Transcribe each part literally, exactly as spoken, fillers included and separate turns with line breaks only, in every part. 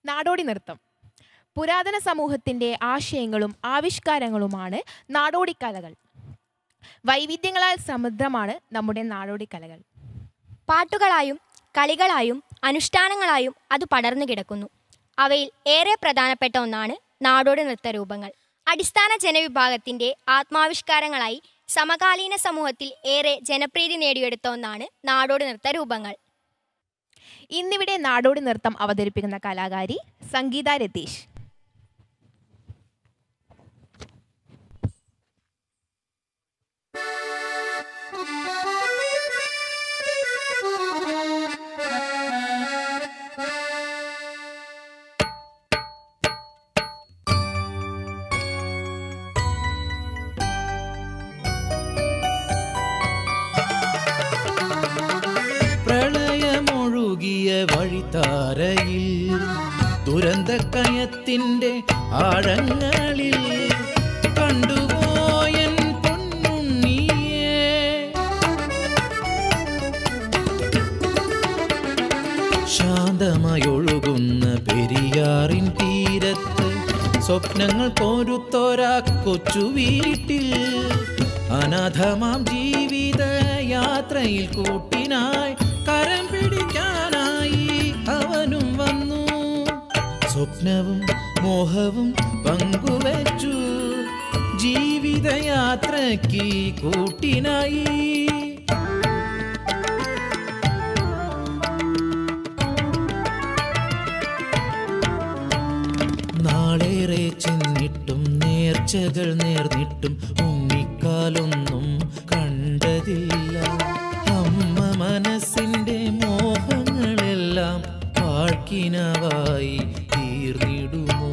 നാടോടി നൃത്തം പുരാതന സമൂഹത്തിൻ്റെ ആശയങ്ങളും ആവിഷ്കാരങ്ങളുമാണ് നാടോടിക്കലകൾ. വൈവിധ്യങ്ങളാൽ സമൃദ്ധമാണ് നമ്മുടെ നാടോടിക്കലകൾ.
പാട്ടുകളായും കളികളായും അനുഷ്ഠാനങ്ങളായും അത് പടർന്നു കിടക്കുന്നു. അവയിൽ ഏറെ പ്രധാനപ്പെട്ട ഒന്നാണ് നാടോടി നൃത്തരൂപങ്ങൾ. അടിസ്ഥാന ജനവിഭാഗത്തിൻ്റെ ആത്മാവിഷ്കാരങ്ങളായി സമകാലീന സമൂഹത്തിൽ ഏറെ ജനപ്രീതി നേടിയെടുത്ത ഒന്നാണ് നാടോടി നൃത്തരൂപങ്ങൾ.
ഇന്നിവിടെ നാടോടി നൃത്തം അവതരിപ്പിക്കുന്ന കലാകാരി സംഗീത രതീഷ്.
പ്രളയമൊഴുകിയ വഴിത്താരയിൽ ദുരന്തക്കയത്തിൻ്റെ ആഴങ്ങളിൽ കണ്ടുപോയൻ പൊന്നുണ്ണിയെ. ശാന്തമായൊഴുകുന്ന പെരിയാറിൻ തീരത്ത് സ്വപ്നങ്ങൾ കോരുത്തോരാ കൊച്ചു വീട്ടിൽ അനാഥമാം ജീവിത യാത്രയിൽ കൂട്ടിനായി കരം പിടിക്കാനായി അവനും വന്നു. സ്വപ്നവും മോഹവും പങ്കുവച്ചു ജീവിതയാത്രയ്ക്ക് കൂട്ടിനായി. നാളേറെ ചെന്നിട്ടും നേർച്ചകൾ നേർന്നിട്ടും ഉണ്ണിക്കാലൊന്നും കണ്ടതില്ല. അമ്മ മനസ്സിൻ്റെ മോഹങ്ങളെല്ലാം പാഴ്ക്കിനവായി തീർന്നിടുമോ?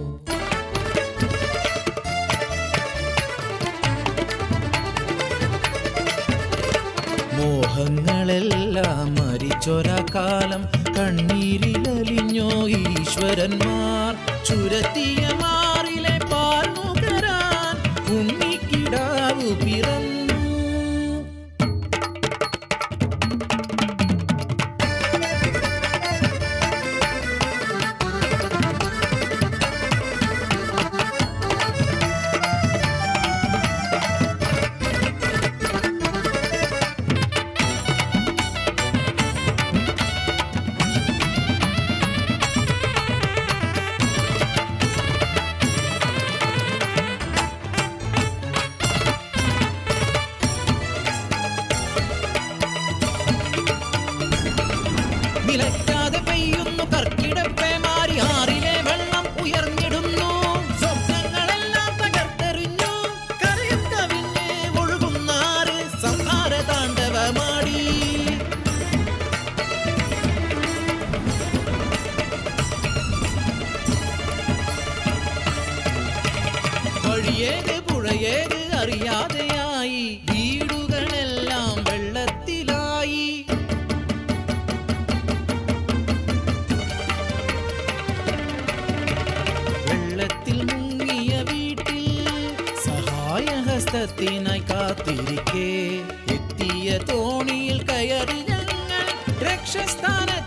മോഹങ്ങളെല്ലാം മരിച്ചൊരാ കാലം കണ്ണീരിലലിഞ്ഞോ ഈശ്വരന്മാർ. ചുരത്തിയ മാറിലെ പാൽ നുകരാൻ ഉണ്ണിക്കിടാവു പിറന്നു. നിലയ്ക്കാതെ പെയ്യുന്നു കർക്കിടപ്പേ മാറി ആറിലെ വെള്ളം ഉയർന്നിടുന്നു. സ്വപ്നങ്ങളെല്ലാം തകർത്തെറിഞ്ഞു കരയും കവിഞ്ഞ് ഒഴുകുന്നാറ് സംഹാര താണ്ഡവമാടി. വഴിയേത് പുഴയേത് അറിയാതെയായി വീടുകളെല്ലാം വെള്ളത്തിലായി. വെള്ളത്തിൽ മുങ്ങിയ വീട്ടിൽ സഹായഹസ്തത്തിനായി കാത്തിരിക്കെ എത്തിയ തോണിയിൽ കയറി ഞങ്ങൾ രക്ഷസ്ഥാന